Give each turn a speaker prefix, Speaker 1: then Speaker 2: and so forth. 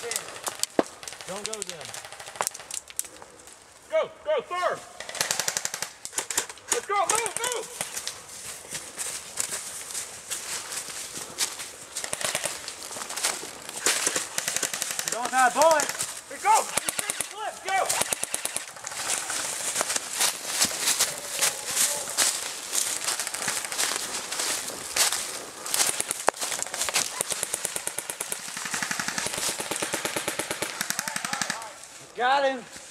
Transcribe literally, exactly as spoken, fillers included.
Speaker 1: Don't go then. Go, go, sir! Let's go, move, move!
Speaker 2: You're going that boy.
Speaker 1: Here, go! Finish the clip, go!
Speaker 2: Got him.